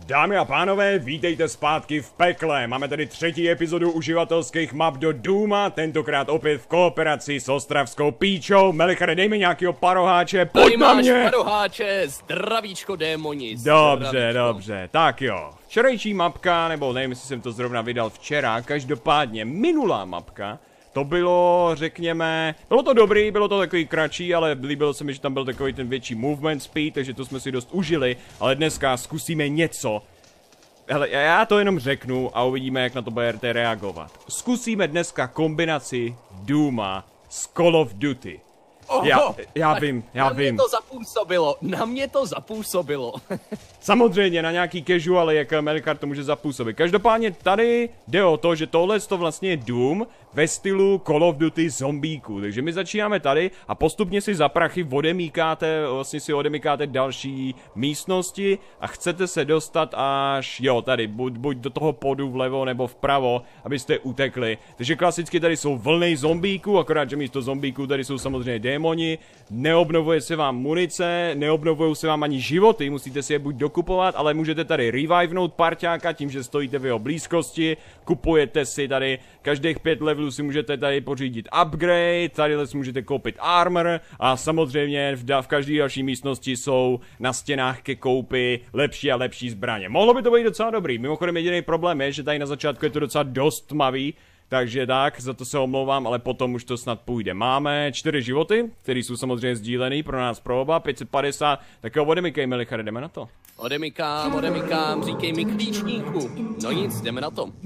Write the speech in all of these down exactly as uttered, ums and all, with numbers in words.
Dámy a pánové, vítejte zpátky v pekle. Máme tady třetí epizodu uživatelských map do Dooma, tentokrát opět v kooperaci s ostravskou píčou. Melichare, dej mi nějakýho paroháče, pojď na mě! Paroháče, zdravíčko démoni. Dobře, zdravíčko. dobře, tak jo. Včerejší mapka, nebo nevím, jestli jsem to zrovna vydal včera, každopádně minulá mapka. To bylo, řekněme, bylo to dobrý, bylo to takový kratší, ale líbilo se mi, že tam byl takový ten větší movement speed, takže to jsme si dost užili, ale dneska zkusíme něco. Hele, já to jenom řeknu a uvidíme, jak na to budete reagovat. Zkusíme dneska kombinaci Dooma s Call of Duty. Oho, já, já vím, já na vím. mě to zapůsobilo, na mě to zapůsobilo. Samozřejmě na nějaký casual, jak Melichar to může zapůsobit. Každopádně tady jde o to, že tohle to vlastně je Doom ve stylu Call of Duty zombíků. Takže my začínáme tady a postupně si za prachy odemíkáte, vlastně si odemíkáte další místnosti a chcete se dostat až, jo, tady, buď, buď do toho podu vlevo nebo vpravo, abyste utekli. Takže klasicky tady jsou vlny zombíků, akorát, že místo zombíků tady jsou samozřejmě démoni, neobnovuje se vám munice, neobnovují se vám ani životy, musíte si je buď dokupovat, ale můžete tady revivenout parťáka tím, že stojíte v jeho blízkosti, kupujete si tady každých pět levelů si můžete tady pořídit upgrade, tady si můžete koupit armor a samozřejmě v, v každé další místnosti jsou na stěnách ke koupi lepší a lepší zbraně. Mohlo by to být docela dobrý, mimochodem jediný problém je, že tady na začátku je to docela dost tmavý, takže tak, za to se omlouvám, ale potom už to snad půjde. Máme čtyři životy, které jsou samozřejmě sdílený pro nás pro oba, pět set padesát, tak jo, odemykej, Melichare, jdeme na to. Odemykám, odemykám, říkej mi klíčníku. No nic, jdeme na to.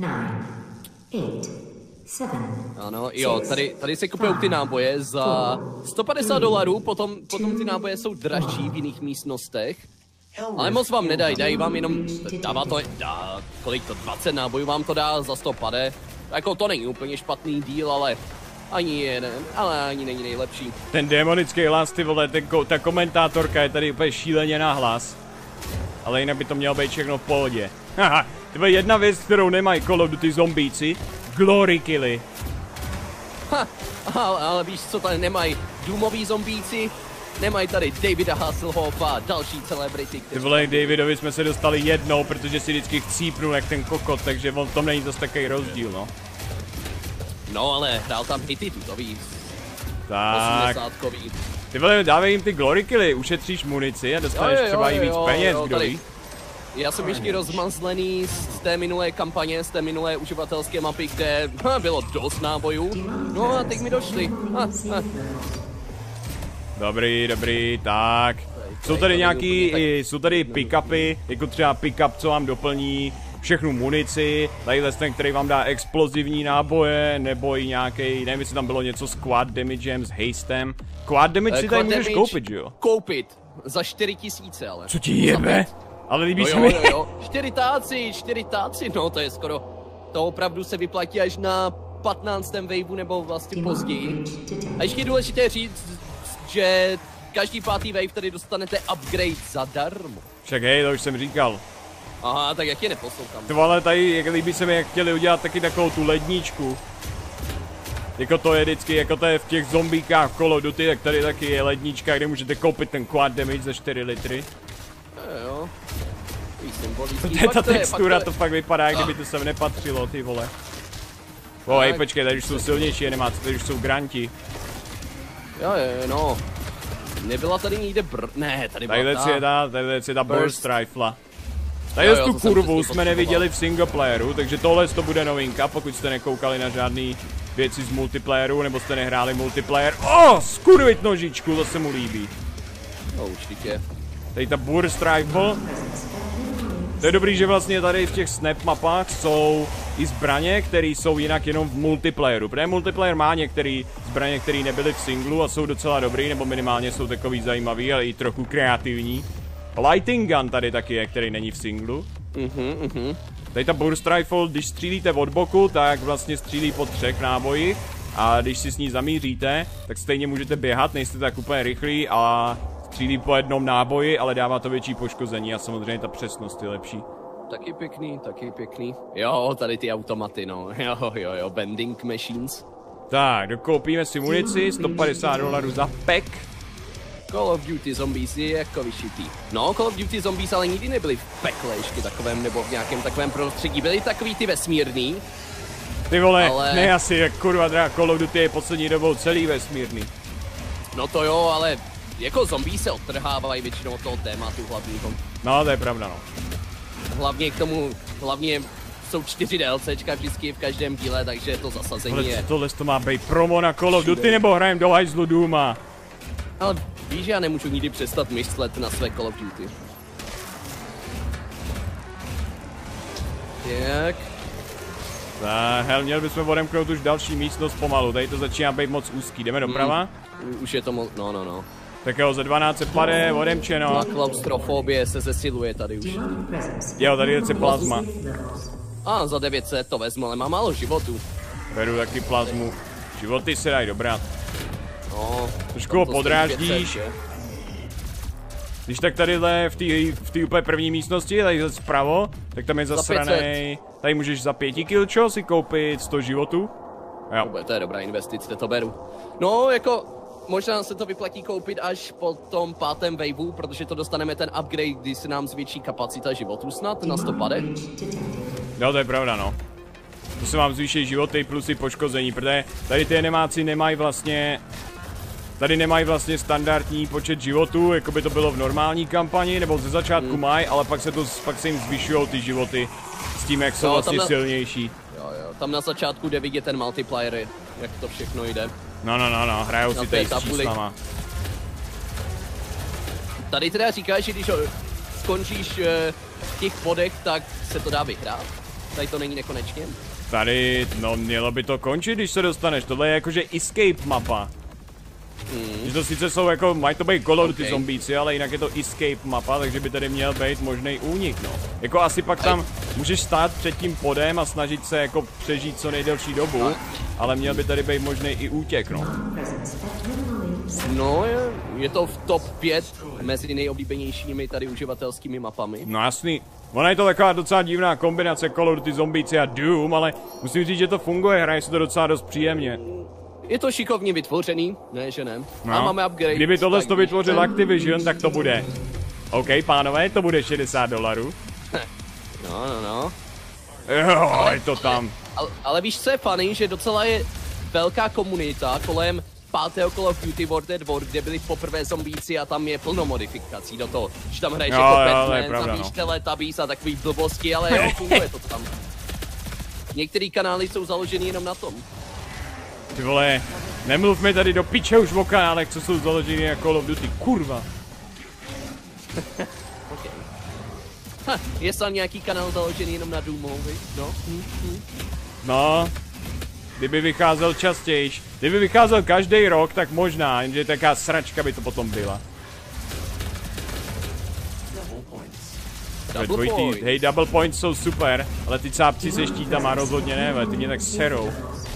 Ano, jo, tady, tady se kupují ty náboje za sto padesát dolarů, potom, potom ty náboje jsou dražší v jiných místnostech. Ale moc vám nedají, dají vám jenom, dává to, dá, kolik to, dvacet nábojů vám to dá za sto pade. Jako to není úplně špatný díl, ale ani jeden, ale ani není nejlepší. Ten démonický hlas, ty vole, ten ko, ta komentátorka je tady úplně šíleně na hlas. Ale jinak by to mělo být všechno v pohodě. Haha, to je jedna věc, kterou nemají Call of Duty zombíci. Glory killy. Ha, ale, ale víš, co tady nemají Doomoví zombíci? Nemají tady Davida Hasselhoffa a další celebrity, kteří... Ty vole, Davidovi jsme se dostali jednou, protože si vždycky chcípnul jak ten kokot, takže on v tom není zase takový rozdíl, no. No, ale hrál tam hity tutový. Tak. osmdesátkový. Ty vole, dávej jim ty glory killy, ušetříš munici a dostaneš jo, jo, třeba i víc jo, peněz, jo, kdo ví. Já jsem ještě rozmazlený z té minulé kampaně, z té minulé uživatelské mapy, kde ha, bylo dost nábojů. No a teď mi došli. Ha, ha. Dobrý, dobrý, tak. Jsou tady nějaký, jsou tady pick-upy, jako třeba pick-up, co vám doplní všechnu munici, tadyhle ten, který vám dá explozivní náboje, nebo i nějaký, nevím, jestli tam bylo něco s quad damagem, s hastem. Quad damage si tady můžeš koupit, že jo? Koupit, za čtyři tisíce, ale. Co ti jebe? Ale líbí se no mi. Jo, jo, čtyři táci, čtyři táci, no to je skoro, to opravdu se vyplatí až na patnáctém waveu nebo vlastně později. A ještě je důležité říct, že každý pátý wave tady dostanete upgrade zadarmo. Však hej, to už jsem říkal. Aha, tak jak je neposlouchám. To ale tady, jak líbí se mi, jak chtěli udělat taky takovou tu ledničku. Jako to je vždycky, jako to je v těch zombíkách Call of Duty, tak tady taky je lednička, kde můžete koupit ten quad damage za čtyři litry. Jo, jo. Ta textura, to fakt vypadá, jak kdyby to sem nepatřilo, ty vole. O, hej, počkej, tady už jsou silnější animáce, tady už jsou granti. Jo, jo, no. Nebyla tady někde br... Ne, tady byla tadyhle ta... je ta, tadyhle je ta burst rifle. Tady tu kurvu jsme neviděli v singleplayeru, takže tohle to bude novinka, pokud jste nekoukali na žádný věci z multiplayeru, nebo jste nehráli multiplayer. O, oh, skurvit nožičku, to se mu líbí. No, určitě. Tady ta burst rifle. To je dobrý, že vlastně tady v těch snap mapách jsou i zbraně, které jsou jinak jenom v multiplayeru. Protože multiplayer má některé zbraně, které nebyly v singlu a jsou docela dobrý, nebo minimálně jsou takový zajímavý, ale i trochu kreativní. Lighting gun tady taky je, který není v singlu. Mhm, mhm. Tady ta burst rifle, když střílíte od boku, tak vlastně střílí po třech nábojích. A když si s ní zamíříte, tak stejně můžete běhat, nejste tak úplně rychlí a střílí po jednom náboji, ale dává to větší poškození a samozřejmě ta přesnost je lepší. Taky pěkný, taky pěkný. Jo, tady ty automaty, no. Jo, jo, jo, bending machines. Tak, dokoupíme si munici, sto padesát dolarů za pack. Call of Duty Zombies je jako vyšitý. No, Call of Duty Zombies ale nikdy nebyli v pekle ještě takovém, nebo v nějakém takovém prostředí. Byli takový ty vesmírný. Ty vole, ale... ne asi, jak kurva drá, Call of Duty je poslední dobou celý vesmírný. No to jo, ale jako zombie se odtrhávají většinou od toho tématu hlavního. No, to je pravda, no. Hlavně k tomu, hlavně jsou čtyři DLCčka vždycky v každém díle, takže to zasazení Ale je... tohle to má být promo na Call of Duty, nebo hrajem do hajzlu Duma? Ale víš, já nemůžu nikdy přestat myslet na své Call of Duty. Tak. Tak, hel, měli bychom odemknout už další místnost pomalu, tady to začíná být moc úzký, jdeme doprava? Hmm. Už je to moc, no no no. Tak jo, ze dvanáct se pade, odemčeno. A klaustrofobie se zesiluje tady už. Jo, tady je plazma. A za devět set to vezmu, ale má málo životů. Beru taky plazmu. Životy se dají dobrat. No, trošku ho podráždíš. Když tak tadyhle v té v té úplně první místnosti, tady zase vpravo, tak tam je zasranej. Tady můžeš za pěti kilčo si koupit sto životů. Jo. To je dobrá investice, to beru. No, jako, možná se to vyplatí koupit až po tom pátém waveu, protože to dostaneme ten upgrade, kdy se nám zvětší kapacita životů snad na sto padech. Jo, to je pravda, no. To se vám zvýší životy plus i poškození, protože tady ty nemáci nemají vlastně... Tady nemají vlastně standardní počet životů, jako by to bylo v normální kampani, nebo ze začátku hmm. mají, ale pak se, to, pak se jim zvyšují ty životy s tím, jak jsou no, vlastně na... silnější. Jo, jo, tam na začátku jde vidět ten multiplayer, jak to všechno jde. No, no, no, no, hrajou si tady s číslama. Tady teda říkáš, že když skončíš v těch bodech, tak se to dá vyhrát? Tady to není nekonečně? Tady, no, mělo by to končit, když se dostaneš, tohle je jakože escape mapa. Mm. Že to sice jsou jako, mají to být Call of Duty zombíci, ale jinak je to escape mapa, takže by tady měl být možný únik, no. Jako asi pak tam můžeš stát před tím podem a snažit se jako přežít co nejdelší dobu, ale měl by tady být možný i útěk, no. No, je, je to v top pět mezi nejoblíbenějšími tady uživatelskými mapami. No jasný. Ona je to taková docela divná kombinace Call of Duty zombíci a Doom, ale musím říct, že to funguje, hraje se to docela dost příjemně. Je to šikovně vytvořený, ne že ne. No. A máme upgrade. Kdyby tohle to vytvořil Activision, tak to bude. OK, pánové, to bude šedesát dolarů. No, no, no. Jo, ale, je to tam. Ale, ale víš, co je funny, že docela je velká komunita kolem pátého Call of Duty World at War, kde byli poprvé zombíci a tam je plno modifikací do toho. Že tam hraješ jo, jako Batman, tam víš Teletubbies a takový blbosti, ale jo, funguje to tam. Některý kanály jsou založeny jenom na tom. Ty vole, nemluv mi tady do piče už o kanálech, co jsou založeny jako Call of Duty, kurva. Okay. Ha, je tam nějaký kanál založený jenom na Doomovi, no? Hm, hm. No, kdyby vycházel častějš, kdyby vycházel každý rok, tak možná, jenže taká sračka by to potom byla. Double points. Hej, double points jsou super, ale ty cápci se štítama rozhodně ne, ty mě tak serou.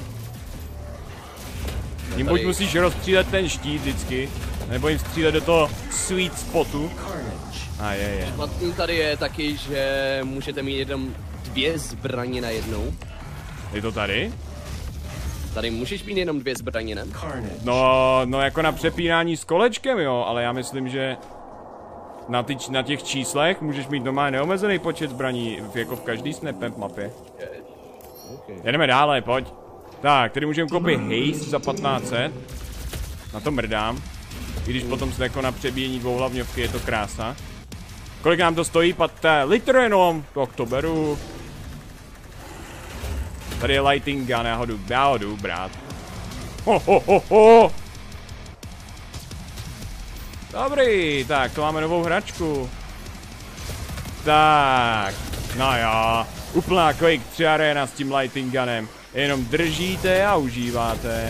Jim buď musíš rozstřílet ten štít vždycky, nebo jim střílet do toho sweet spotu. A je, je. Špatný tady je taky, že můžete mít jenom dvě zbraně na jednou. Je to tady? Tady můžeš mít jenom dvě zbraně, ne? No, no jako na přepínání s kolečkem, jo, ale já myslím, že na, ty, na těch číslech můžeš mít normálně neomezený počet zbraní, jako v každý snap mapě. Okay. Jedeme dále, pojď. Tak, tady můžeme koupit haste za patnáct set. Na to mrdám. I když potom se jako na přebíjení dvouhlavňovky je to krása. Kolik nám to stojí? Paté litr jenom. Tak to beru. Tady je lighting gun, já ho jdu, já ho jdu brát. Ho, ho, ho, ho. Dobrý, tak to máme novou hračku. Tak, no jo. Úplná Quake tři arena s tím lighting gunem. Jenom držíte a užíváte.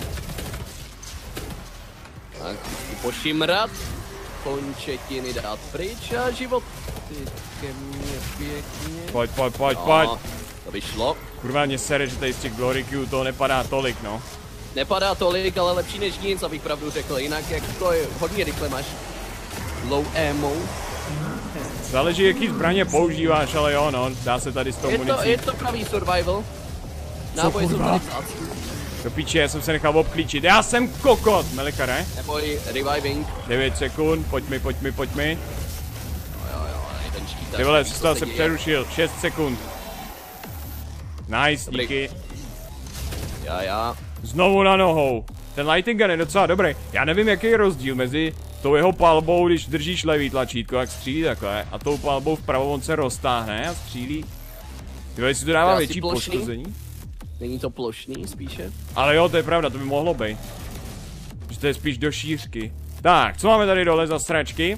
Tak, pošimrat, končetiny dát pryč a život ke mně pěkně. Pojď, pojď, pojď, no, pojď. To by šlo. Kurva, mě sere, že tady z těch Glory Q toho nepadá tolik, no. Nepadá tolik, ale lepší než nic, abych pravdu řekl. Jinak jako je hodně rychle máš low ammo. Záleží, jaký zbraně používáš, ale jo, no, dá se tady s tou je municí. To, je to pravý survival. Náboje jsou tady vzácný. Do píče, já jsem se nechal obklíčit. Já jsem kokot, Melikare. Neboj, reviving. devět sekund, pojď mi, pojď mi, pojď mi. Jo, jo, jo, ten štítač. Ty vole, se se přerušil, šest sekund. Nice, Dobrý. díky. Já, já. Znovu na nohou. Ten lighting gun je docela dobrý. Já nevím, jaký je rozdíl mezi tou jeho palbou, když držíš levý tlačítko, jak střílí takhle, a tou palbou vpravo on se roztáhne a střílí. Ty vole, si to dává větší poškození? Není to plošný spíše? Ale jo, to je pravda, to by mohlo být. Že to je spíš do šířky. Tak, co máme tady dole za sračky?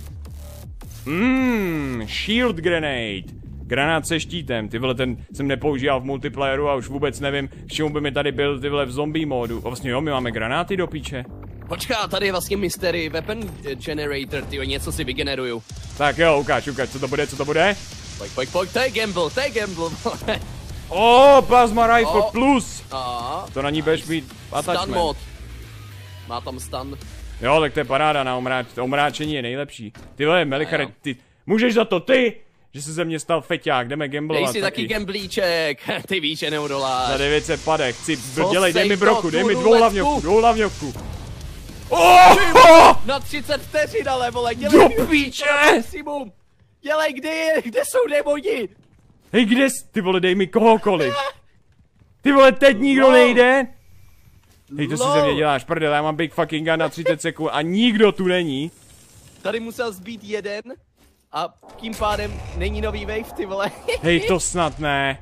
Mmm, shield grenade. Granát se štítem, ty vole, ten jsem nepoužíval v multiplayeru a už vůbec nevím, k čemu by mi tady byl, ty vole, v zombie módu. A vlastně jo, my máme granáty do píče. Počká, tady je vlastně mystery weapon generator, tyjo, něco si vygeneruju. Tak jo, ukáž, ukáž, co to bude, co to bude? Pojď, pojď, pojď, to je gamble, to je gamble. O, plasma rifle O. plus! A To na ní budeš mít stun attachment. mod. Má tam stun. Jo, tak to je paráda na omráč, to omráčení je nejlepší. Ty vole, Melikare, jo. ty, můžeš za to ty, že se ze mě stal feťák, jdeme Dej gamblovat si taky gamblíček, ty víš, že neudoláš. Za devět set padek, chci, Co dělej, dej sej mi to, broku, dej tu mi dvou ruletku? hlavňovku, dvou hlavňovku. Oh! Na třicet vteřin, ale vole, dělej Do píče! maximum. Dělej, kde je, kde jsou demoni? Hej, kde jsi? Ty vole, dej mi kohokoliv. Ty vole, teď nikdo Lol. nejde? Hej, to si Lol. ze mě děláš, prdele, já mám big fucking gun na třicet sekund a nikdo tu není. Tady musel zbýt jeden a tím pádem není nový wave, ty vole. Hej, to snad ne.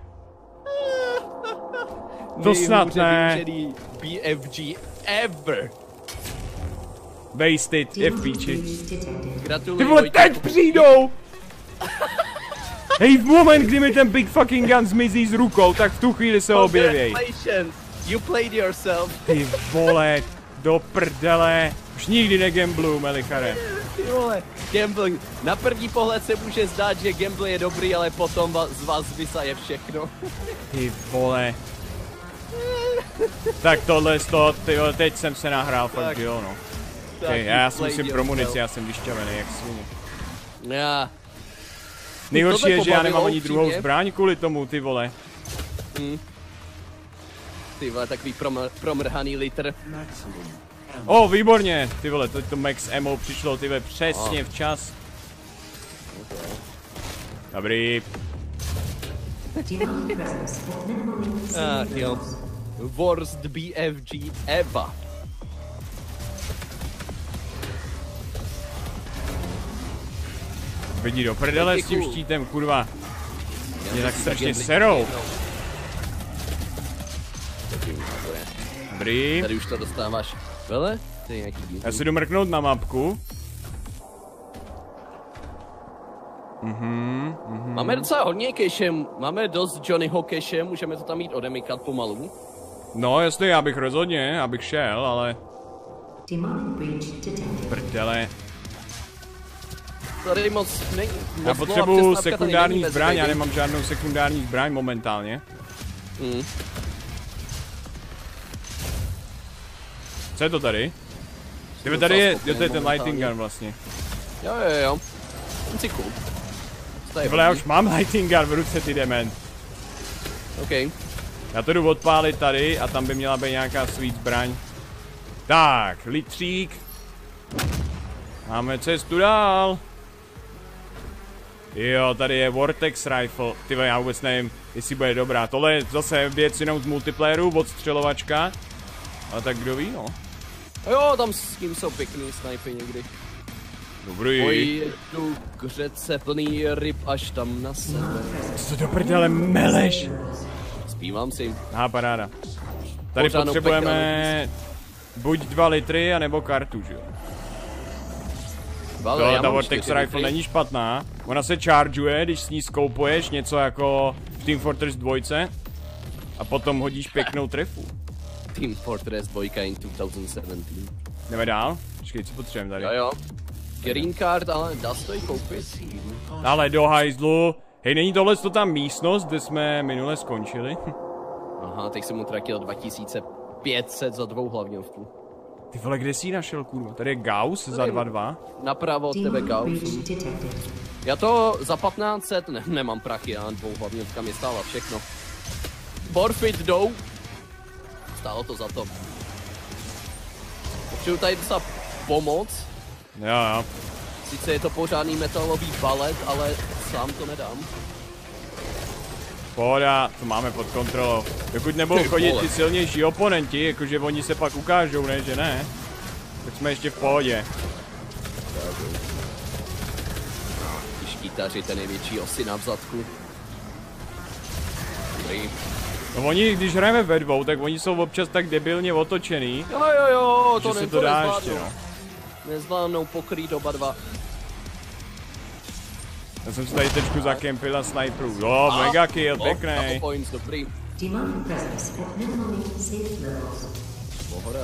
To snad Nejhůře ne. využený B F G ever. Wasted, je v píči. Gratuluji. Ty vole, Vojtěchu. teď přijdou! Hej, v moment, kdy mi ten big fucking gun zmizí z rukou, tak v tu chvíli se objevěj. Congratulations, you played yourself. Ty vole, do prdele. Už nikdy negamblu, Melikare. Ty vole, gamble. Na první pohled se může zdát, že gamble je dobrý, ale potom va- z vás vysaje všechno. Ty vole. Tak tohle z toho, ty vole, teď jsem se nahrál, fakt Tak. jo, no. Tak, Hej, you já si played musím pro yourself. munici, já jsem vyšťavený, jak svině. Já. Nejhorší Tohle je, že já pobavilo nemám ani druhou upřímně. zbraň kvůli tomu, ty vole. Ty vole, takový promr- promrhaný litr. O, výborně, ty vole, to, to max ammo přišlo, ty vole, přesně včas. Dobrý. Ach jo. Worst B F G ever. Vidí do prdele s tím Děkuju. štítem, kurva. Mě tak musím strašně gamblit serou. jednou. Vidím, to je. Dobrý. Tady už to dostáváš. Vele? To je nějaký díl. Já si jdu mrknout na mapku. Mhm, mhm. Máme docela hodně cache, máme dost Johnnyho cache, můžeme to tam mít odemykat pomalu. No jasně, já bych rozhodně, já bych šel, ale prdele. Tady moc není. Já moc potřebuju nová přestávka tady sekundární není zbraň, já mezi nemám žádnou sekundární zbraň momentálně. Mm. Co je to tady? Tyhle docela tady je, schopný jo, to je ten lighting momentálně. gun vlastně. Jo, jo, jo. Ten si cool. To je Vole, já hodný. už mám lighting gun v ruce, ty dement. OK. Já to jdu odpálit tady a tam by měla být nějaká sweet zbraň. Tak, litřík. Máme cestu dál. Jo, tady je Vortex Rifle. Ty vole, já vůbec nevím, jestli bude dobrá. Tohle je zase věc jenom z multiplayeru, odstřelovačka. Ale tak kdo ví, no. A jo, tam s tím jsou pěkný snipy někdy. Dobrý. Pojedu k řece plný ryb až tam na sebe. Co to do prdele meleš? Zpívám si. Aha, paráda. Tady Pořádnou potřebujeme buď dva litry, anebo kartu, že jo? Ale Tohle já ta mám Vortex čtyři Rifle litry. není špatná. Ona se chargeuje, když s ní skoupuješ něco jako v Team Fortress dva. A potom hodíš pěknou trefu. Team Fortress dva in dva tisíc sedmnáct. Jdeme dál? Počkej, co potřebujeme tady? Jo, jo. Green card, ale dá se to i koupit. Ale do hajzlu. Hej, není tohle to tam místnost, kde jsme minule skončili? Aha, teď jsem utratil dva tisíce pět set za dvou hlavňovku. Ty vole, kde jsi ji našel, kurva? Tady je Gauss za dva dva. Napravo od tebe Gauss. Já to za patnáct set, ne, nemám prachy, já dvou hlavňovka mě stála všechno. Forfeit jdou. stálo to za to. Potřebuji tady docela pomoc. Jo, jo. Sice je to pořádný metalový balet, ale sám to nedám. Pohoda, to máme pod kontrolou. Dokud nebudou chodit ty silnější oponenti, jakože oni se pak ukážou, ne, že ne? Tak jsme ještě v pohodě. Ty štítaři, ten největší osy na vzadku. Dobrý. No oni, když hrajeme ve dvou, tak oni jsou občas tak debilně otočený. Jo, jo, jo, to že ne, se to dá ještě, no. Nezvládnou pokrýt oba dva. Já jsem si tady trošku zakempil na sniperu. Jo, mega kill, pěknej. Points, dobrý. Pohoda.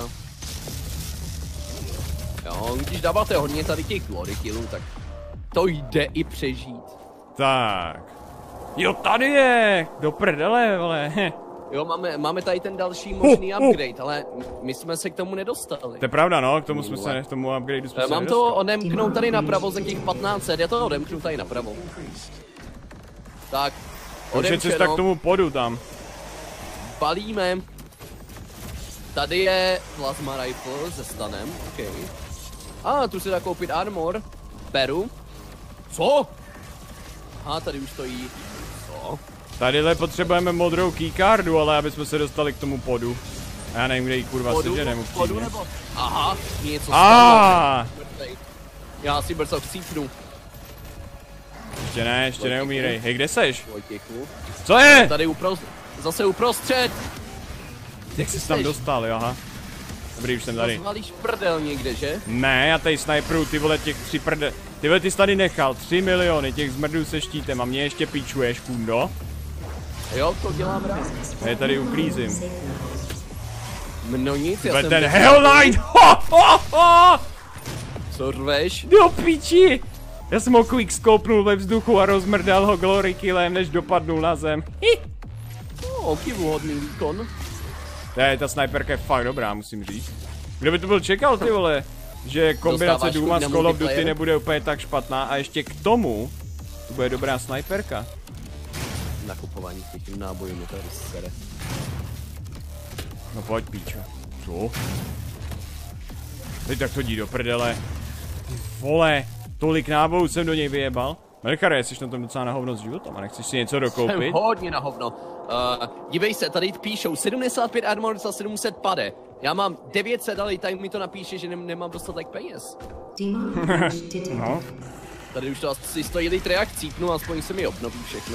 Jo, když dáváte hodně tady těch glory killů, tak to jde i přežít. Tak. Jo, tady je! Do prdele, vole. Jo, máme, máme tady ten další možný uh, uh. upgrade, ale my jsme se k tomu nedostali. To je pravda, no, k tomu jsme se, k tomu upgradeu jsme Já se mám nedostali. to odemknout tady napravo za těch patnáct set, já to odemknu tady napravo. Tak, odemčeno. Cesta k tomu podu tam. Balíme. Tady je plasma rifle se stanem, okej. Okay. A, tu se dá koupit armor. Beru. Co? A tady už stojí. Co? Tadyhle potřebujeme modrou keycardu, ale aby jsme se dostali k tomu podu. Já nevím, kde jí kurva seženem upřímně. Nebo... Aha, něco stalo. Já si brzo chcípnu. Ještě ne, ještě neumírej. Hej, kde seš? Vojtěchu. Co je? Tady uprost... zase uprostřed. Jak jsi tam dostal, jo, aha. Dobrý, už jsem tady. Zvalíš prdel někde, že? Ne, já tady sniperu, ty vole, těch tři prdel. Ty vole, ty jsi tady nechal tři miliony těch zmrdů se štítem a mě ještě píčuješ, kundo. Jo, to dělám rád. Já tady uklízím. No nic, já Tyhle jsem... ten Hell Knight! Ho, ho, ho! Co řveš? Do píči! Já jsem ho quick scopenul ve vzduchu a rozmrdal ho glory killem, než dopadnul na zem. Hi. No, kivuhodný výkon. Ne, ta sniperka je fakt dobrá, musím říct. Kdo by to byl čekal, ty vole? Že kombinace Dooma s Call of Duty nebude úplně tak špatná a ještě k tomu to bude dobrá sniperka. Nakupování těch nábojů mi tady sere. No pojď, píčo. Co? Teď tak to dí do prdele. Ty vole, tolik nábojů jsem do něj vyjebal. Melchare, jsi na tom docela na hovno s životem a nechceš si něco dokoupit? Jsem hodně na hovno. Uh, dívej se, tady píšou sedmdesát pět armor za sedm set pade. Já mám devět set, ale tady mi to napíše, že ne nemám dostatek peněz. No. Tady už to asi stojí lít reakcí, no aspoň se mi obnoví všechno.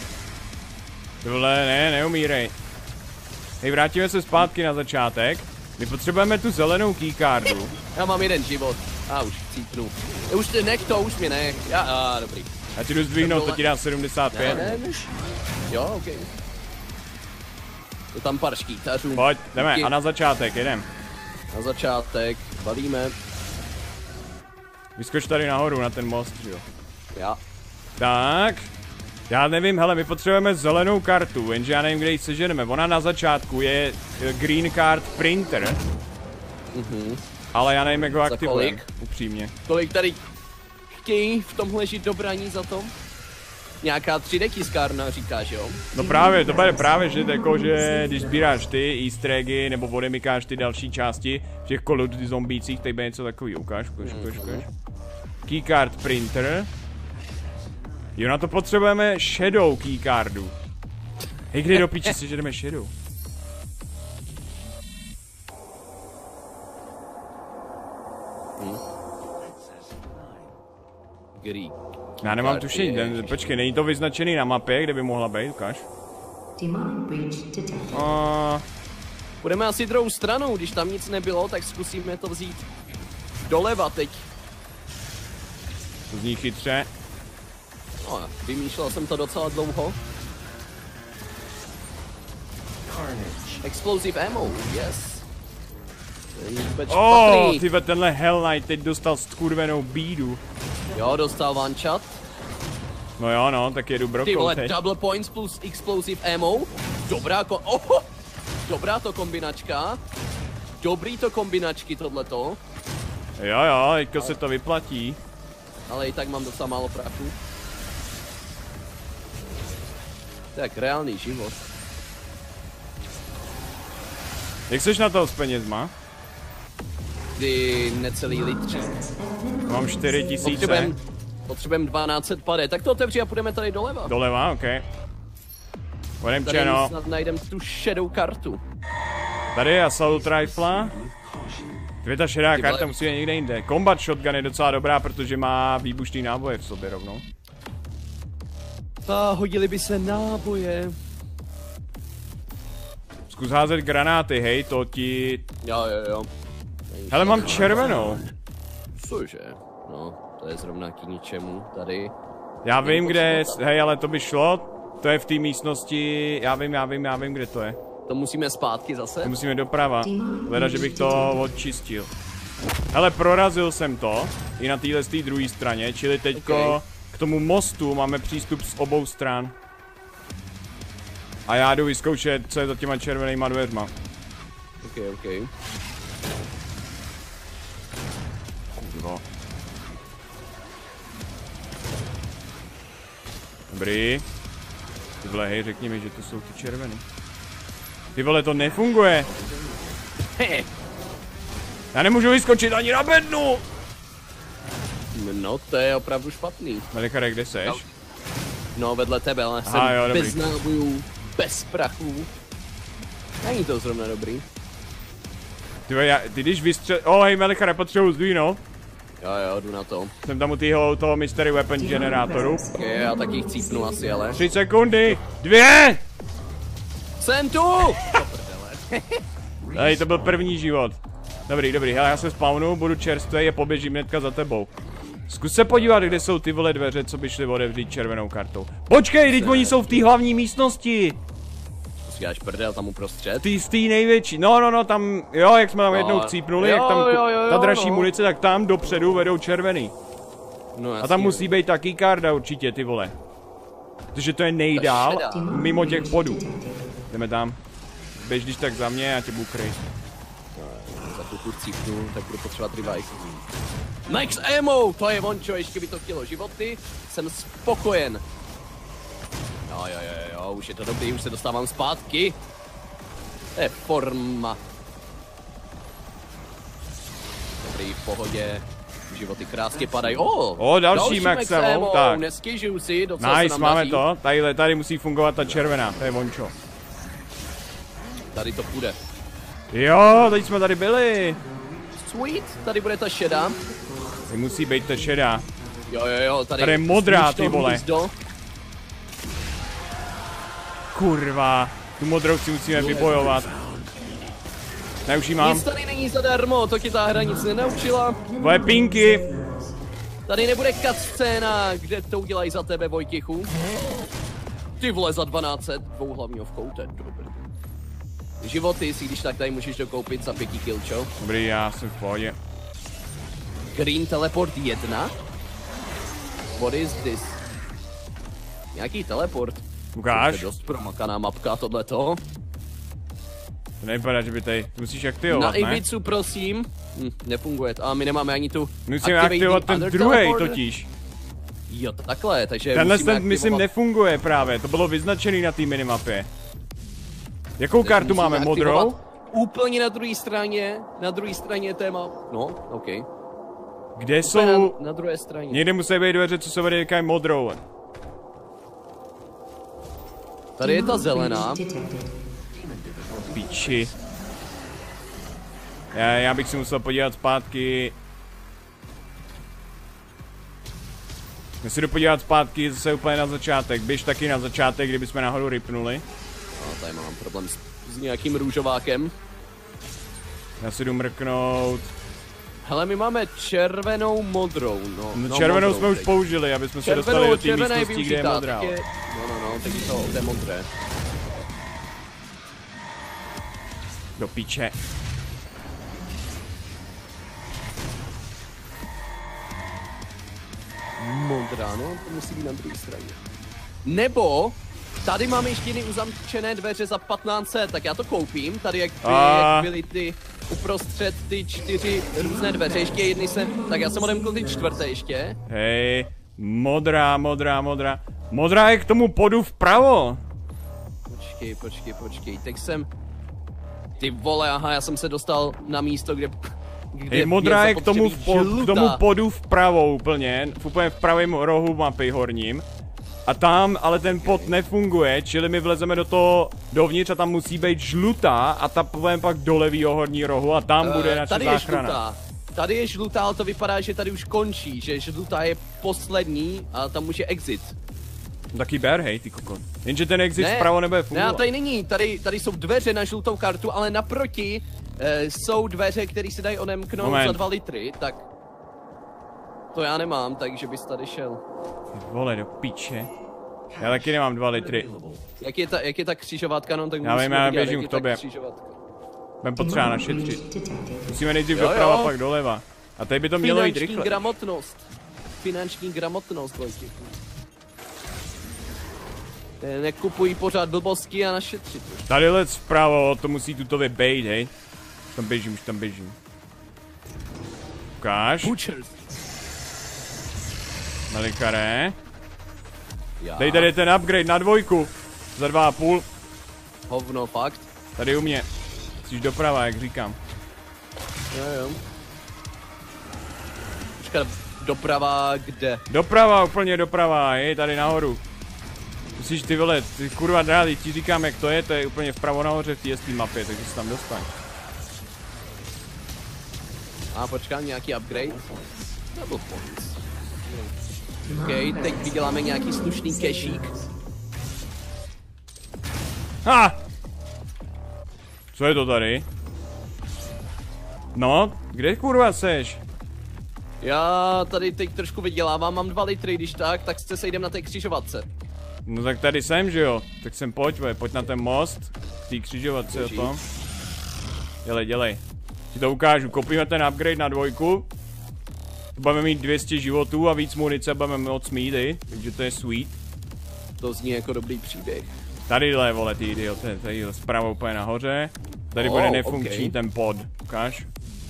Tohle ne, neumírej. Hej, vrátíme se zpátky na začátek. My potřebujeme tu zelenou keycardu. Já mám jeden život. A už cítnu. Už ty nech to, už mě nech. Já, a dobrý. Já ti jdu zdvihnout, to ti dá sedmdesát pět. Ne, ne, jo, okej. Okay. Je tam pár štítařů. Pojď, jdeme, a na začátek, jedem. Na začátek, balíme. Vyskoč tady nahoru na ten most, jo. Já. Tak. Já nevím, hele, my potřebujeme zelenou kartu, jenže já nevím, kde ji seženeme. Ona na začátku je green card printer. Mhm. Ale já nevím, jak ho aktivujeme, upřímně. Kolik tady chtějí v tomhle žít dobraní za to? Nějaká tři dé tiskárna říkáš, jo? No právě, to bude právě, že jako, že když sbíráš ty easter eggy, nebo odemykáš ty další části v těch Call of Duty zombících, tady bude něco takový, ukáž, ukáž, ukáž, ukáž. Keycard printer. Jo, na to potřebujeme shadow keycardu. Hej, kdy do píči si, že jdeme shadow? Hm. Kdy? Já nemám tušení, počkej, není to vyznačený na mapě, kde by mohla být, ukáž. Uh... Budeme asi druhou stranou, když tam nic nebylo, tak zkusíme to vzít doleva teď. To zní chytře. No, vymýšlel jsem to docela dlouho. Explosive ammo, yes. Oh, tyhle, tenhle Hell Knight teď dostal skurvenou bídu. Jo, dostal one shot. No jo, no, tak jedu brokou Ty vole, teď. double points plus explosive ammo. Dobrá ko... Oh, dobrá to kombinačka. Dobrý to kombinačky tohleto. Jo, jo, teďko se to vyplatí. Ale i tak mám docela málo prachu. Tak, reálný život. Jak seš na to s penězma? Ty necelý litří. Mám čtyři tisíce. Potřebujeme potřebujem dvanáct set pade. Tak to otevři a půjdeme tady doleva. Doleva, ok. Půjdem Tady čeno. snad najdem tu šedou kartu. Tady je assault rifle. Dvě ta šedá Ty karta vole. musí být někde jinde. Combat shotgun je docela dobrá, protože má výbušný náboje v sobě rovnou. A hodili by se náboje. Zkus házet granáty, hej, to ti... Jo, jo, jo. Hele, mám červenou. Cože? No, to je zrovna k ničemu tady. Já vím, kde je, hej, ale to by šlo. To je v té místnosti, já vím, já vím, já vím, kde to je. To musíme zpátky zase? To musíme doprava. Hleda, že bych to odčistil. Hele, prorazil jsem to, i na téhle té druhé straně, čili teďko Okay. k tomu mostu máme přístup z obou stran. A já jdu vyzkoušet, co je za těma červenýma dveřma. Ok, ok. Kurva. Dobrý. Ty vole, hej, řekni mi, že to jsou ty červený. Ty vole, to nefunguje. He. Já nemůžu vyskočit ani na bednu. No, to je opravdu špatný. Melikare, kde seš? No. No, vedle tebe, ale jsem Aha, jo, dobrý. bez nábojů, bez prachů. Není to zrovna dobrý. Ty, vole, já, ty když vystřel... Oh, hej, Melikare, potřebuji zdvínout. Jo, jo, jdu na to. Jsem tam u týho, toho mystery weapon generátoru. Ok, já taky chcípnu asi, ale... Tři sekundy. Dvě! Jsem tu! Hej, to byl první život. Dobrý, dobrý, hele, já se spawnu, budu čerstvý a poběžím hnedka za tebou. Zkus se podívat, kde jsou ty vole dveře, co by šly otevřít červenou kartou. Počkej, teď oni jsou v té hlavní místnosti. Říkáš prdel tam uprostřed? Ty z té největší, no, no, no, tam, jo, jak jsme tam No, jednou chcípnuli, jo, jak tam jo, jo, ta dražší no. munice, tak tam dopředu vedou červený. No, A tam musí být taky karda určitě, ty vole. Protože to je nejdál šedá. mimo těch bodů. Jdeme tam. Běž když tak za mě, já tě budu kryt. Za chvilku chcípnu, tak budu potřebovat revive. Max ammo! To je vončo, ještě by to chtělo životy. Jsem spokojen. Jo, jo, jo, jo, už je to dobrý, už se dostávám zpátky. To je forma. Dobrý, v pohodě. Životy krásně padají. O, O, další max ammo, tak. Nestěžuju si, docela se Nice, nám máme daří. to. Tady, tady musí fungovat ta červená, to je vončo. Tady to půjde. Jo, teď jsme tady byli. Sweet, tady bude ta šedá. Tady musí být ta šedá. Jo, jo, jo, tady, Tady je modrá, znič to ty vole. hnízdo. Kurva, tu modrou si musíme vybojovat. Ne, už ji mám. Nic tady není zadarmo, to ti ta hra nic nenaučila. Tvoje pinky. Tady nebude cutscéna, kde to udělají za tebe, Vojtichu. Ty vole, za dvanáct set, dvou hlavního v koute, dobrý. Životy si když tak tady můžeš dokoupit za pěti kill, čo? Dobrý, já jsem v pohodě. Green teleport jedna? What is this? Nějaký teleport? To Ukáž. je dost promakaná mapka tohleto. To nevypadá, že by tady, to musíš Na aktivovat, ne? Ibizu, prosím. Hm, nefunguje to. A my nemáme ani tu... Musíme activate aktivovat the ten other druhý teleporter. totiž. Jo, takhle, takže Tenhle musíme ten, myslím, aktivovat- nefunguje právě, to bylo vyznačený na té minimapě. Jakou takže kartu musíme máme, modrou? aktivovat Úplně na druhé straně, na druhé straně téma. No, OK. Kde Úplně jsou... na, na druhé straně. Někde musí být dveře, co se vede říkají modrou. Tady je ta zelená. Píči. Já, já bych si musel podívat zpátky. Já si jdu podívat zpátky zase úplně na začátek. Běž taky na začátek, kdyby jsme nahoru ripnuli. No, tady mám problém s, s nějakým růžovákem. Já si jdu mrknout. Hele, my máme červenou, modrou, no. No, no červenou modrou, jsme už teď. použili, aby jsme se Červenou, dostali do té červená je místnosti, kde je využitá, modrá. tak je- No, no, no, teď je to to je modré. Do píče. Modrá, no, to musí být na druhé straně. Nebo, tady máme ještě jiný uzamčené dveře za patnáct set, tak já to koupím, tady jak, by, A- jak byly ty uprostřed ty čtyři různé dveře, ještě jedny jsem, tak já jsem odemkl ty čtvrté ještě. Hej, modrá, modrá, modrá. Modrá je k tomu podu vpravo. Počkej, počkej, počkej, teď jsem... Ty vole, aha, já jsem se dostal na místo, kde... kde Hej, modrá je k tomu, zapotřebí po, k tomu podu vpravo úplně, v úplně v pravém rohu mapy horním. A tam ale ten pod nefunguje, čili my vlezeme do toho dovnitř a tam musí být žlutá a ta povím pak do levýho horní rohu a tam uh, bude naše tady záchrana. Je žlutá. Tady je žlutá, ale to vypadá, že tady už končí, že žlutá je poslední a tam už je exit. Taky ber, hej, ty kokon. Jenže ten exit ne, vpravo nebude fungovat. Ne, tady není, tady, tady jsou dveře na žlutou kartu, ale naproti e, jsou dveře, které se dají odemknout Moment. za dva litry, tak... To já nemám, takže bys tady šel. Ty vole, do piče. Já taky nemám dva litry. Jak je ta, jak je ta křižovatka, no tak já vím, já běžím k tobě. Budeme potřeba našetřit. Musíme nejdřív doprava, pak doleva. A tady by to mělo jít rychle. Finanční gramotnost. Finanční gramotnost, Vojtěchu. Nekupují pořád blbosti a našetřit. Tady lec vpravo, to musí tutově bejt, hej. Tam běžím, už tam běžím. Ukáž. Melikare. Dej tady ten upgrade na dvojku. Za dva a půl. Hovno, fakt. Tady u mě. Musíš doprava, jak říkám. Jo, jo. Počkat, doprava kde? Doprava, úplně doprava, je tady nahoru. Musíš ty vole, ty kurva drády, ti říkám jak to je, to je úplně vpravo nahoře v té mapě, takže se tam dostaň. A počkám, nějaký upgrade? Nebo ponic. OK, teď vyděláme nějaký slušný kešík. Ha! Co je to tady? No, kde kurva seš? Já tady teď trošku vydělávám, mám dva litry, když tak, tak se sejdem na té křižovatce. No tak tady jsem, že jo? Tak sem pojď, vej, pojď na ten most, k té křižovatce o tom. Dělej, dělej. Ti to ukážu, koupíme ten upgrade na dvojku. Budeme mít dvě stě životů a víc munice budeme moc mít, i, takže to je sweet. To zní jako dobrý příběh. Tadyhle, vole, ty idioty, tady zprava úplně nahoře. Tady oh, bude nefunkční okay. ten pod, ukáž.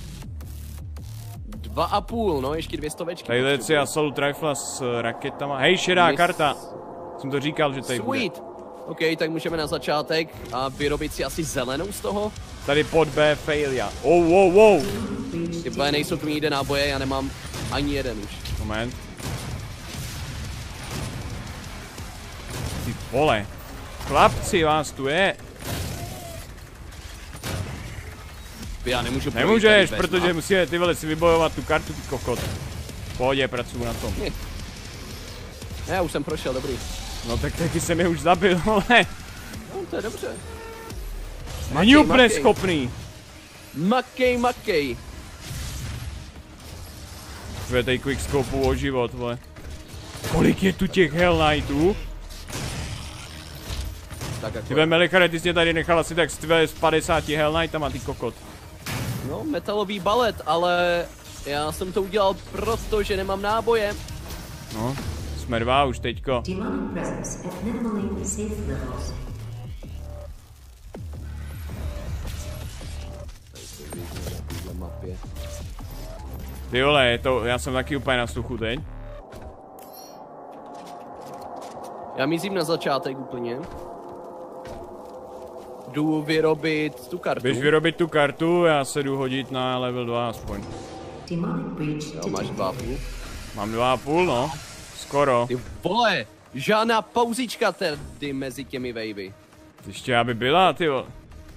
Dva a půl, no, ještě dvě stovečky. Tadyhle si Assault Rifle s raketama. Hej, šedá Mis... karta. Jsem to říkal, že tady sweet. Bude. OK, tak můžeme na začátek a vyrobit si asi zelenou z toho. Tady pod B failure. Oh, wow, wow. Ty B nejsou tu jde náboje, já nemám ani jeden už. Moment. Ty vole. Chlapci, vás tu je. Já nemůžu projít. Nemůžeš, protože musíme ty vole si vybojovat tu kartu, ty kokot. V pohodě, pracuju na tom. Ne. Já už jsem prošel, dobrý. No tak taky jsem je už zabil, vole. No to je dobře. Není úplně schopný. Makej, makej. Tvoje tady quickscopeů o život, vole. Kolik je tu těch Hell Knightů? Ty ve Melikare, ty jsi mě tady nechal asi tak s padesáti Hell Knightama, ty kokot. No, metalový balet, ale já jsem to udělal proto, že nemám náboje. No, jsme dva už teďko. Ty vole, je to, já jsem taky úplně na suchu teď. Já mizím na začátek úplně. Jdu vyrobit tu kartu. Běž vyrobit tu kartu, já se jdu hodit na level dva aspoň. Jo, máš dva a půl. Mám dva a půl, no. Skoro. Ty vole, žádná pauzička tady mezi těmi wavy. Ještě aby byla, ty vole.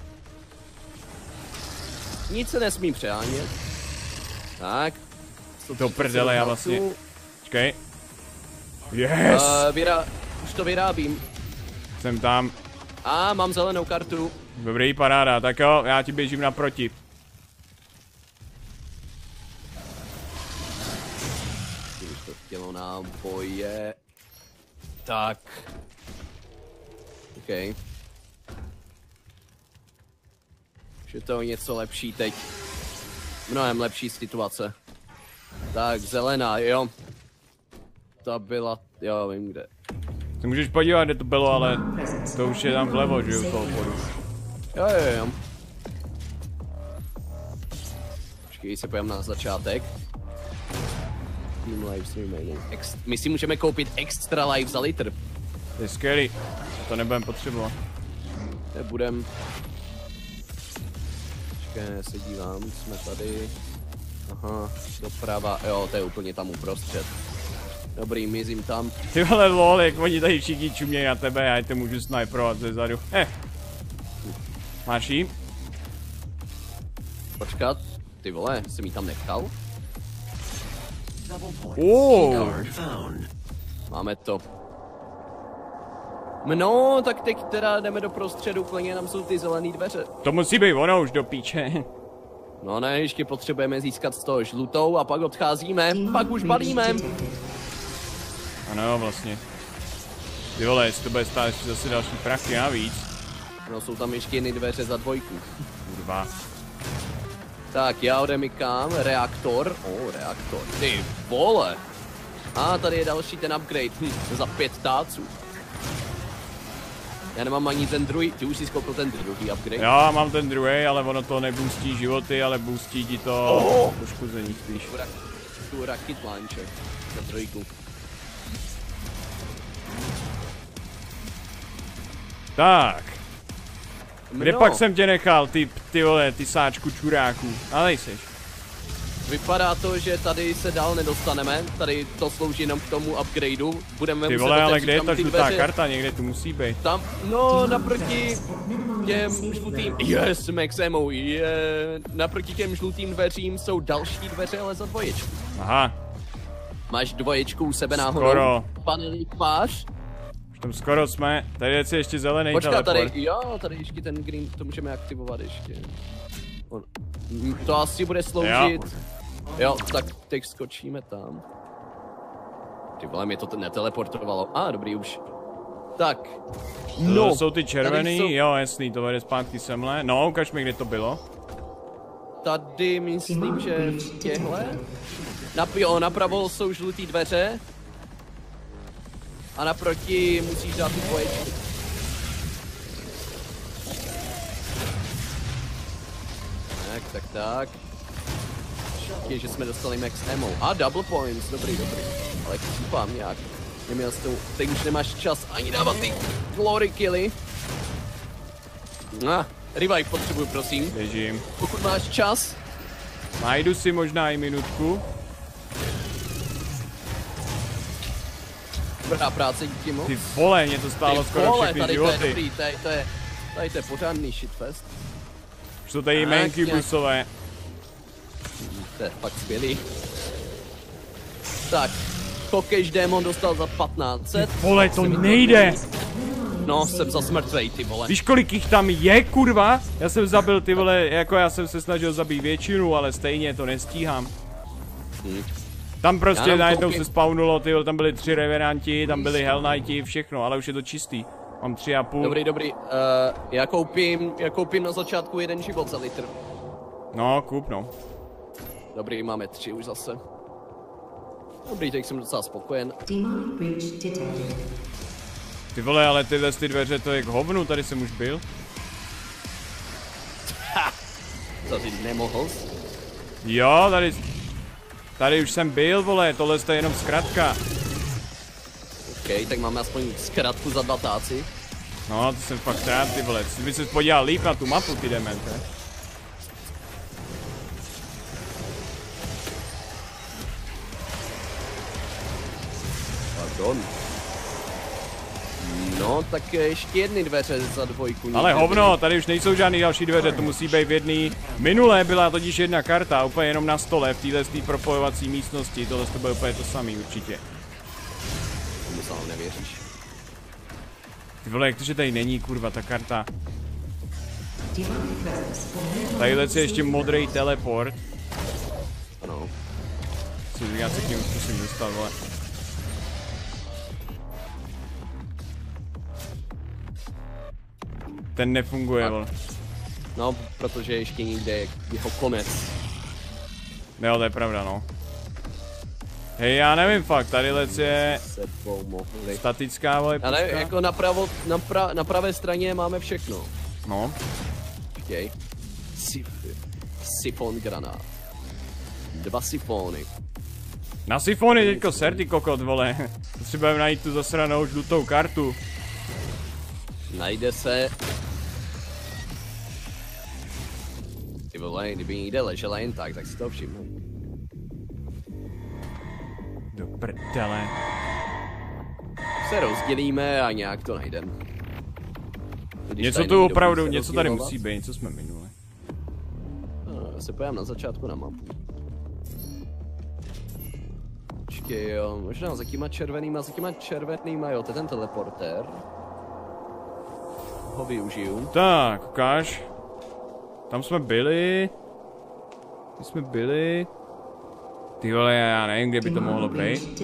Nic se nesmím přehánět. Tak. To prdele, já vlastně. Počkej. Yes! Uh, vyrá... Už to vyrábím. Jsem tam. A mám zelenou kartu. Dobrý, paráda, tak jo, já ti běžím naproti. Už to chtělo náboje. Tak. OK. Už je to něco lepší teď. Mnohem lepší situace. Tak, zelená, jo. Ta byla, jo, vím kde. Ty můžeš podívat, kde to bylo, ale to už je tam vlevo, že jo, toho podu. Jo, jo, jo. Počkej, se pojďme na začátek. Team lives remaining. Ex My si můžeme koupit extra life za litr. To je skvělý. To nebudem potřebovat. Nebudem. počkej, se dívám, jsme tady. Aha, doprava, jo, to je úplně tam uprostřed. Dobrý, mizím tam. Ty vole lol, jak oni tady všichni čumějí na tebe, já te můžu sniperovat ze zadu. Eh. Máš jí? Počkat, ty vole, jsem jí tam nechal? Oh. Máme to. No, tak teď teda jdeme do prostředu, úplně nám jsou ty zelené dveře. To musí být ono už do píče. No ne, ještě potřebujeme získat z toho žlutou a pak odcházíme, pak už balíme. Ano, vlastně. Ty vole, jestli to bude stát ještě zase další prachy navíc. No, jsou tam ještě jiné dveře za dvojku. Kurva. Tak, já odemykám, reaktor. O, oh, reaktor. Ty vole. A tady je další ten upgrade. Hm, za pět táců. Já nemám ani ten druhý, ty už jsi skoupil ten druhý upgrade. Já mám ten druhý, ale ono to neboostí životy, ale boostí ti to oh. poškození spíš. Tu, rak, tu rocket launcher za trojku. Tak. Kde no. pak jsem tě nechal, ty, ty vole, ty sáčku čuráků? Ale nejseš. Vypadá to, že tady se dál nedostaneme, tady to slouží jenom k tomu upgradeu. Budeme ty muset vole, ale kde je tam ta ty žlutá dveře. karta? Někde tu musí být. Tam, no, naproti těm žlutým, yes, max ammo, je, naproti těm žlutým dveřím jsou další dveře, ale za dvoječku. Aha. Máš dvoječku u sebe náhodou? Skoro. Panelík máš? Už tam skoro jsme, tady je ještě zelený Počkat, teleport. tady, jo, tady ještě ten green, to můžeme aktivovat ještě. On, to asi bude sloužit. Jo. Jo, tak teď skočíme tam. Ty vole, mě to neteleportovalo. A, ah, dobrý už. Tak. No, to jsou ty červený, jsou... jo, jasný, to vede zpátky semhle. No, ukaž mi, kde to bylo. Tady myslím, že v těhle. Nap, jo, napravo jsou žlutý dveře. A naproti musíš dát tu dvoječku. Tak, tak, tak. Je, že jsme dostali max ammo. A double points, dobrý, dobrý. Ale kýpám nějak. Neměl jsi to, teď už nemáš čas ani dávat ty glory killy. Ah, revive potřebuju, prosím. Běžím. Pokud máš čas. Najdu si možná i minutku. Dobrá práce, díky moc. Ty vole, mě to stálo ty skoro vole, všechny tady životy. to je dobrý, tady to je, tady to je pořádný shitfest. Už jsou tady jménky busové. To je fakt skvělý. Tak, Hokejš démon dostal za patnáct set. Vole, to nejde! No, jsem za smrtvej, ty vole. Víš, kolik jich tam je, kurva? Já jsem zabil, ty vole, jako já jsem se snažil zabít většinu, ale stejně to nestíhám. Hmm. Tam prostě najednou koukej. se spawnulo, ty vole, tam byli tři revenanti, tam byli Hell Knighti, všechno, ale už je to čistý. Mám tři a půl. Dobrý, dobrý. Uh, já koupím, já koupím na začátku jeden život za litr. No, kup no. Dobrý, máme tři už zase. Dobrý, teď jsem docela spokojen. Ty vole, ale tyhle ty dveře, to je k hovnu, tady jsem už byl. Ha! To jsi nemohl? Jo, tady... Tady už jsem byl, vole, tohle je jenom zkratka. OK, tak máme aspoň zkratku za dva táci. No, to jsem fakt rád, ty vole. Ty by se podíval líp na tu mapu, ty demente. Pardon. No, tak ještě jedny dveře za dvojku. Ale hovno, tady už nejsou žádný další dveře, to musí být v jedný. Minulé byla totiž jedna karta, úplně jenom na stole, v téhle té propojovací místnosti. Tohle to bude úplně to samý určitě. Tomu sám nevěříš. Ty vole, jak to, že tady není, kurva, ta karta. Tadyhle je ještě modrý teleport. Ano. Já se k němu zkusím dostat, vole. Ten nefunguje, vole. No, protože ještě někde je jeho konec. Jo, to je pravda, no. Hej, já nevím fakt, tadyhle je statická, vole, ale jako napravo, na, pra, na pravé straně máme všechno. No. Počkej. Sif, sifon granát. Dva sifony. Na sifony teďko ser, ty kokot, vole. Potřebujeme najít tu zasranou žlutou kartu. Najde se. Ty Ty vole, kdyby někde ležela jen tak, tak si to všimnu. Do prdele. Se rozdělíme a nějak to najdeme. Něco tu opravdu, něco tady musí být, něco jsme minuli. No, se pojďám na začátku na mapu. Počkej jo, možná za těma červenýma, za těma červenýma, jo, to je ten teleportér. Ho využiju. Tak, ukáž. Tam jsme byli. Tam jsme byli. Ty vole, já nevím, kde by to mohlo být.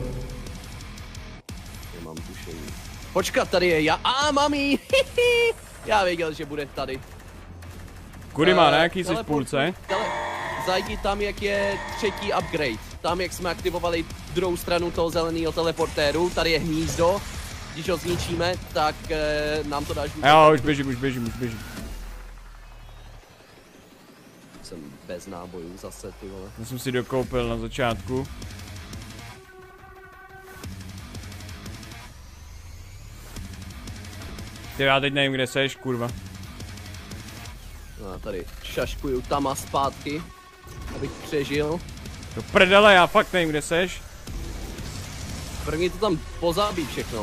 Nemám tušení. Počkat, tady je já. A mami! Já věděl, že bude tady. Kudy má, uh, na jaký jsi v půlce? Tele, zajdi tam, jak je třetí upgrade. Tam, jak jsme aktivovali druhou stranu toho zeleného teleportéru. Tady je hnízdo. Když ho zničíme, tak uh, nám to dáš. Jo, už běžím, už běžím, už běžím. Jsem bez nábojů zase, ty vole. Já jsem si dokoupil na začátku. Ty, já teď nevím, kde seš, kurva. No a tady šaškuju tam a zpátky, abych přežil. Do prdele, já fakt nevím, kde seš. První to tam pozabí všechno.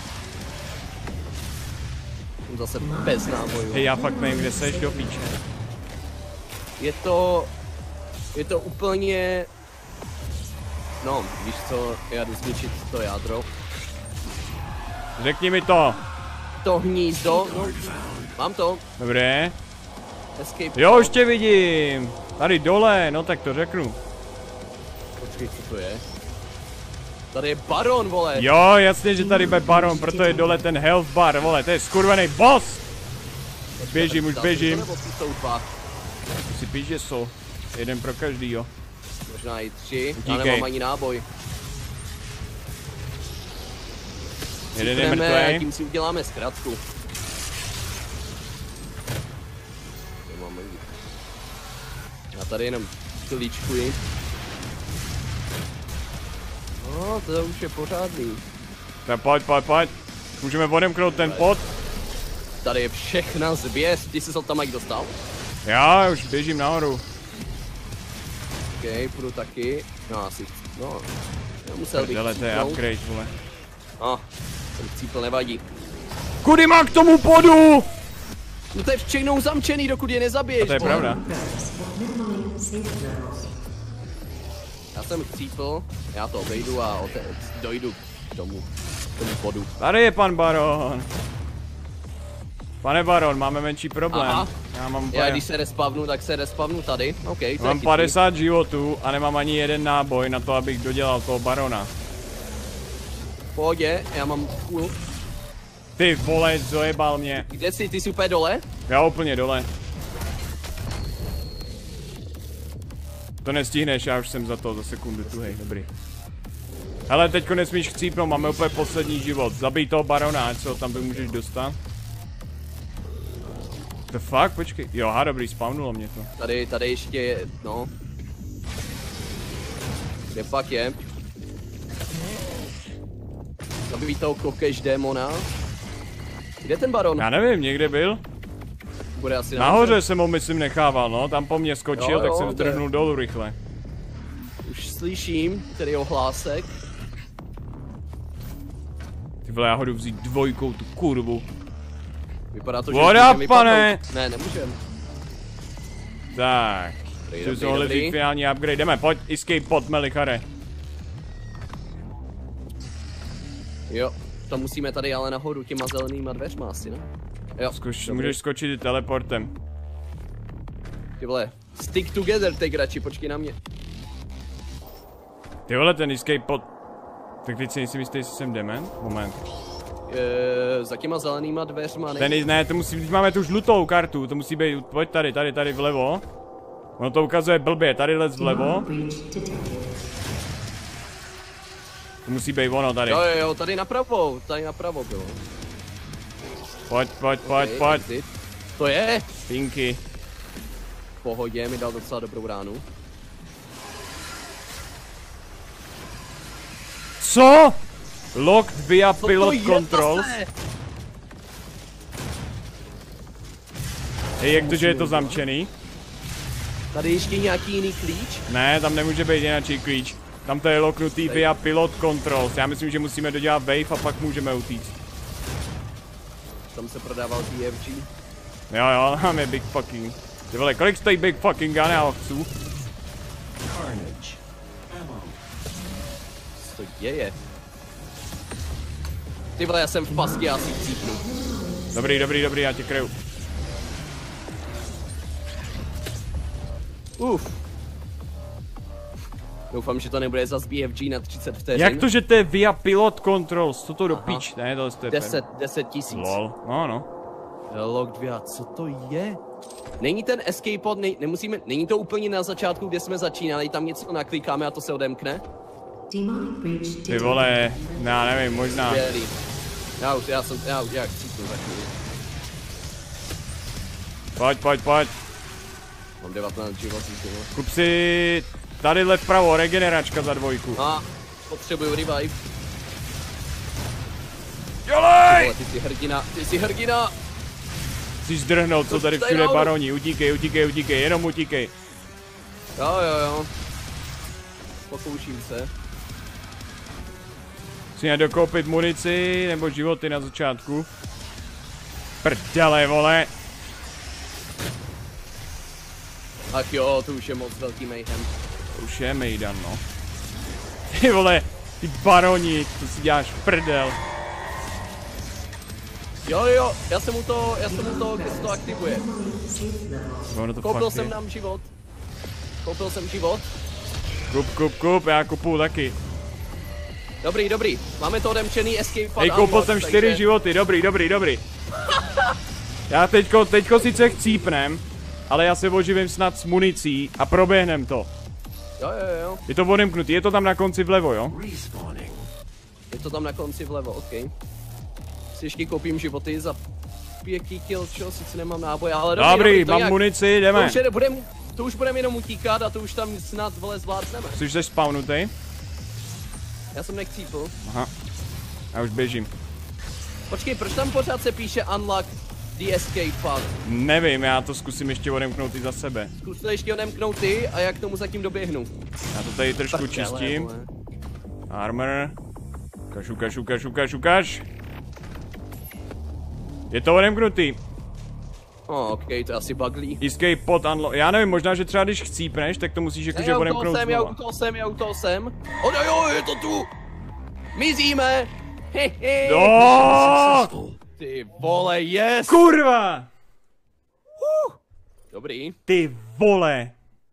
Jsem zase bez nábojů. Hej, já fakt nevím, kde seš, do píče. Je to... Je to úplně... No, víš co, já jdu zničit to jádro. Řekni mi to. To hnízdo, no, mám to. Dobré. Escape. Jo, už tě vidím. Tady dole, no tak to řeknu. Počkej, co to je? Tady je baron, vole. Jo, jasně, že tady bude baron, proto je dole ten health bar, vole, to je skurvený boss. Běžím, už běžím. Si píš, že jsou. Jeden pro každýho. Možná i tři, Díkej. já nemám ani náboj. Jeden je mrtvej. Tím si uděláme zkratku. Já tady jenom klíčkuji. No, to už je pořádný. Tak pojď, pojď, pojď. Můžeme odemknout ten pod. Tady je všechna zvěst, ty jsi se tam jak dostal? Já už běžím nahoru. OK, půjdu taky. No asi, no. Nemusel bych Prdele, to je upgrade, vole. No, ten cípl nevadí. Kudy má k tomu podu? No to je všechnou zamčený, dokud je nezabiješ. A to je vole. pravda. Já jsem chcípl, já to obejdu a ote dojdu k tomu, k tomu podu. Tady je pan baron. Pane baron, máme menší problém. Aha. Já mám Já když se respavnu, tak se respavnu tady. OK, to mám je padesát životů a nemám ani jeden náboj na to, abych dodělal toho barona. V pohodě, já mám půl. Ty vole, zojebal mě. Kde jsi, ty jsi úplně dole? Já úplně dole. To nestihneš, já už jsem za to za sekundu tu, hej, dobrý. Hele, teďko nesmíš chcípnout, máme úplně poslední život. Zabij toho barona, ať se ho tam můžeš dostat. The fuck, počkej. Jo, aha, dobrý, spawnulo mě to. Tady, tady ještě je, no. Kde pak je? Zabij toho kokež démona. Kde je ten baron? Já nevím, někde byl? Bude asi nahoře jsem ho myslím nechával, no, tam po mně skočil, jo, tak jo, jsem zdrhnul dolů rychle. Už slyším, tedy ohlásek. Ty vole, já ho jdu vzít dvojkou, tu kurvu. Vypadá to, že Voda, můžeme pane! vypadnout. Ne, nemůžeme. Tak, Dobrý, jsme mohli vzít finální upgrade, jdeme, pojď, escape pod Melichare. Jo, to musíme tady ale nahoru těma zelenýma dveřma asi, ne? Jo, Zkuš, můžeš skočit i teleportem. Ty vole, stick together, teď radši, počkej na mě. Ty vole, ten escape pod... Tak teď si nejsem jistý, jestli jsem dement? Moment. E, za těma zelenýma dveřma, ne? Ten, ne, to musí, teď máme tu žlutou kartu, to musí být, pojď tady, tady, tady vlevo. Ono to ukazuje blbě, tady lez vlevo. To musí být ono tady. Jo, jo, jo, tady napravo, tady napravo bylo. Pojď, pojď, pojď, Okay, pojď. exit. To je? Pinky. V pohodě, mi dal docela dobrou ránu. Co? Locked via Co pilot to je controls. zase? Hej, jak to, že je to zamčený? Tady ještě nějaký jiný klíč? Ne, tam nemůže být jináčí klíč. Tam to je loknutý via pilot controls. Já myslím, že musíme dodělat wave a pak můžeme utíct. Tam se prodával T F G. Jo jo, tam je big fucking. Ty vole, kolik stojí big fucking gun, já ho chci. Co to děje? Ty vole, já jsem v pasti, já si chcípnu. Dobrý, dobrý, dobrý, já tě kryju. Uf. Doufám, že to nebude zas B F G na třicet vteřin. Jak to, že to je via pilot controls? Co to do píč? Ne, to je deset, deset tisíc. Lol, no no. Log dva, co to je? Není ten escape pod, ne, nemusíme, není to úplně na začátku, kde jsme začínali, tam něco naklikáme a to se odemkne? Ty vole, já nevím, možná. Skvělý. Já už, já jsem, já už, já chcípnu za chvíli. Pojď, pojď, pojď. Mám devatenáct životů, ty vole. Kup si tadyhle vpravo, regeneračka za dvojku. A, potřebuju revive. Jolej! Ty jsi hrdina, ty jsi hrdina! Jsi zdrhnul, co tady všude baroni, utíkej, utíkej, utíkej, jenom utíkej. Jo, jo, jo. Pokouším se. Chci nedokoupit munici nebo životy na začátku. Prdele, vole. Ach jo, to už je moc velký mayhem. To už je mejdan, no. Ty vole, ty baroni, to si děláš prdel. Jo, jo, já jsem u toho, já jsem u toho, kde se to aktivuje. No, to Koupil jsem nám život. Koupil jsem život. Kup, kup, kup, já kupuju taky. Dobrý, dobrý, máme to odemčený escape pad. Hej, koupil jsem čtyři takže... životy, dobrý, dobrý, dobrý. Já teďko, teďko sice chcípnem, ale já se oživím snad s municí a proběhnem to. Jo, jo, jo. Je to odemknutý, je to tam na konci vlevo, jo? Je to tam na konci vlevo, ok. Si ještě koupím životy za pěký kill, čo, sice nemám náboje, ale dobrý, dobrý, dobrý mám nějak, jdeme. jdeme. To už, je, budem, to už budeme jenom utíkat a to už tam snad, vole, zvládneme. Jsi jsi spawnutej? Já jsem nechcípl. Aha, já už běžím. Počkej, proč tam pořád se píše unlock the escape pod? Nevím, já to zkusím ještě odemknout i za sebe. Zkus to ještě odemknout ty a já k tomu zatím doběhnu. Já to tady trošku Prdele, čistím. vole. Armor. Ukaž, ukaž, ukaž, ukaž, ukaž. Je to odemknutý. Oh, ok, to je asi buglí. Escape pod unlock. Já nevím, možná, že třeba když chcípneš, tak to musíš jakože Já u toho odemknout jsem, já u toho jsem, já u toho jsem. O jo, jo, je to tu! Mizíme! Hehe! No! Ty vole, yes! Kurva! Uh, dobrý. Ty vole!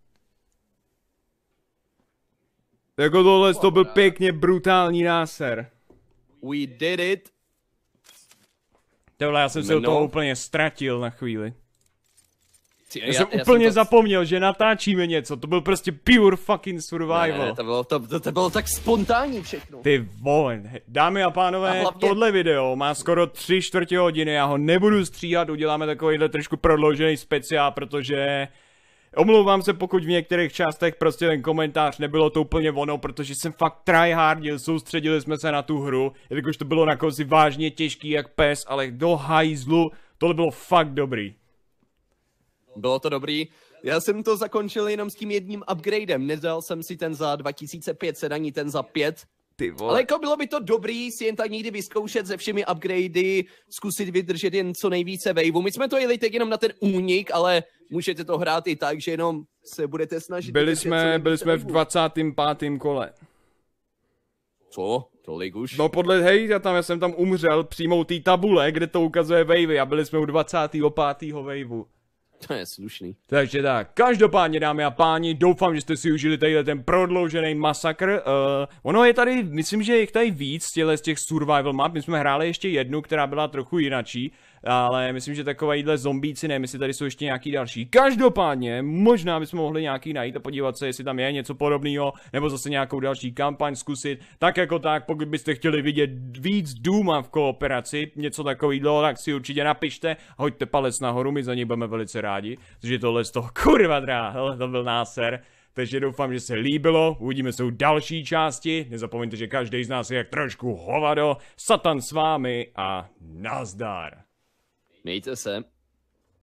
Jako tohle to byl pěkně brutální náser. We did it. Tohle já jsem se do toho úplně ztratil na chvíli. Ty, Já, já jsem já úplně jsem to... zapomněl, že natáčíme něco, to byl prostě pure fucking survival. Ne, ne, to, bylo, to, to, to bylo tak spontánní všechno. Ty vole, dámy a pánové, a hlavně... tohle video má skoro tři čtvrtě hodiny, já ho nebudu stříhat, uděláme takovýhle trošku prodloužený speciál, protože... Omlouvám se, pokud v některých částech prostě ten komentář nebylo to úplně ono, protože jsem fakt tryhardil, soustředili jsme se na tu hru, jelikož to bylo na konci vážně těžký jak pes, ale do hajzlu, tohle bylo fakt dobrý. Bylo to dobrý. Já jsem to zakončil jenom s tím jedním upgradem, nedal jsem si ten za dva tisíce pět set ani ten za pět. Ty vole. Ale jako bylo by to dobrý si jen tak někdy vyzkoušet se všemi upgradey, zkusit vydržet jen co nejvíce waveu. My jsme to jeli teď jenom na ten únik, ale můžete to hrát i tak, že jenom se budete snažit. Byli jsme, byli jsme v dvacátém pátém kole. Co? Tolik už? No podle, hej, já tam, já jsem tam umřel přímo u té tabule, kde to ukazuje wavey a byli jsme u dvacátého pátého waveu. To je slušný. Takže tak, každopádně dámy a páni, doufám, že jste si užili tady ten prodloužený masakr. Uh, ono je tady, myslím, že je tady víc těle z těch survival map, my jsme hráli ještě jednu, která byla trochu jinačí, ale myslím, že takovýhle zombíci, nevím, jestli tady jsou ještě nějaký další. Každopádně, možná bychom mohli nějaký najít a podívat se, jestli tam je něco podobného, nebo zase nějakou další kampaň zkusit. Tak jako tak, pokud byste chtěli vidět víc Dooma v kooperaci, něco takového, tak si určitě napište, hoďte palec nahoru, my za něj budeme velice rádi, protože tohle z toho kurva dráha, to byl náser. Takže doufám, že se líbilo, uvidíme se u další části, nezapomeňte, že každý z nás je jak trošku hovado, Satan s vámi a nazdar. Mějte se.